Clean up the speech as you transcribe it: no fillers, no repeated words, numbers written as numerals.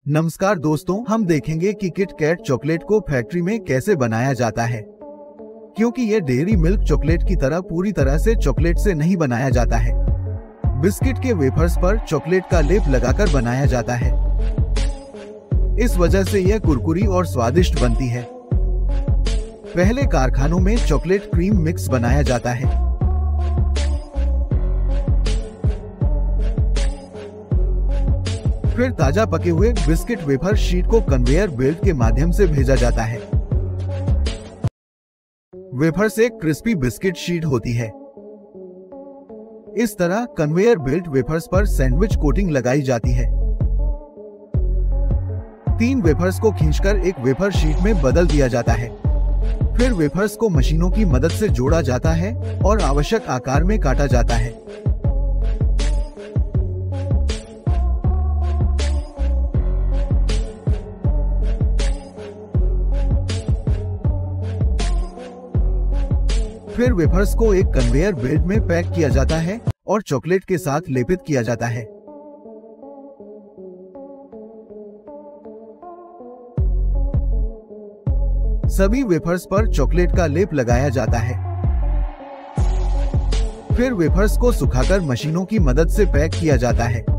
नमस्कार दोस्तों, हम देखेंगे कि किट कैट चॉकलेट को फैक्ट्री में कैसे बनाया जाता है, क्योंकि ये डेयरी मिल्क चॉकलेट की तरह पूरी तरह से चॉकलेट से नहीं बनाया जाता है। बिस्किट के वेफर्स पर चॉकलेट का लेप लगाकर बनाया जाता है। इस वजह से यह कुरकुरी और स्वादिष्ट बनती है। पहले कारखानों में चॉकलेट क्रीम मिक्स बनाया जाता है। फिर ताजा पके हुए बिस्किट वेफर शीट को कन्वेयर बेल्ट के माध्यम से भेजा जाता है। वेफर से क्रिस्पी बिस्किट शीट होती है। इस तरह कन्वेयर बेल्ट वेफर्स पर सैंडविच कोटिंग लगाई जाती है। 3 वेफर्स को खींचकर एक वेफर शीट में बदल दिया जाता है। फिर वेफर्स को मशीनों की मदद से जोड़ा जाता है और आवश्यक आकार में काटा जाता है। फिर वेफर्स को एक कन्वेयर बेल्ट में पैक किया जाता है और चॉकलेट के साथ लेपित किया जाता है। सभी वेफर्स पर चॉकलेट का लेप लगाया जाता है। फिर वेफर्स को सुखाकर मशीनों की मदद से पैक किया जाता है।